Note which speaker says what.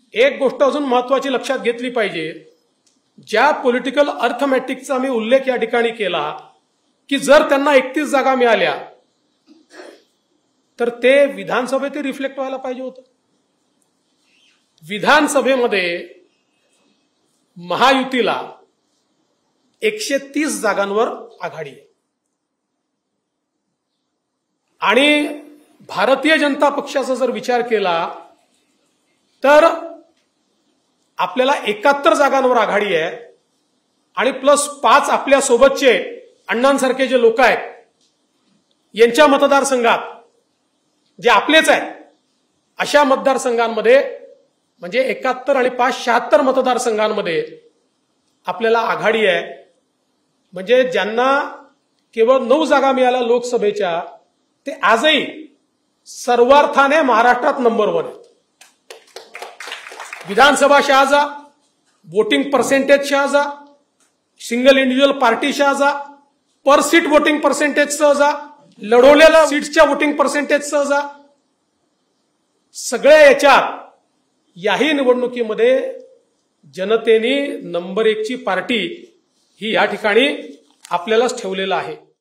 Speaker 1: एक गोष्ट अजून महत्वाची लक्षात घेतली पाहिजे, ज्या पॉलिटिकल अर्थमॅटिकचा मी उल्लेख या ठिकाणी केला की जर त्यांना 31 जागा मिळाल्या तर ते विधानसभेत रिफ्लेक्ट व्हायला पाहिजे होतं. विधानसभेमध्ये महायुतीला 130 जागांवर आघाडी आहे आणि भारतीय जनता पक्षाचा जर विचार केला तर आपल्याला 71 जागांवर आघाडी आहे आणि प्लस 5 आपल्या सोबतचे अण्णांसारखे जे लोक आहेत यांच्या मतदारसंघात जे आपलेच आहेत अशा मतदारसंघांमध्ये म्हणजे 71 आणि 5 76 मतदारसंघांमध्ये आपल्याला आघाडी आहे. म्हणजे ज्यांना केवळ 9 जागा मिळाल्या लोकसभेच्या ते आजही सर्वार्थाने महाराष्ट्रात नंबर 1 आहेत. विधानसभा शहाजा, वोटिंग पर्सेंटेज शहाजा, सिंगल इंडिव्हिज्युअल पार्टी शहाजा, पर सीट वोटिंग पर्सेंटेज सहजा, लढवलेल्या सीट्सच्या वोटिंग पर्सेंटेज सहजा, सगळ्या याच्यात याही निवडणुकीमध्ये जनतेने नंबर 1 ची पार्टी ही या ठिकाणी आपल्यालाच ठेवलेला आहे.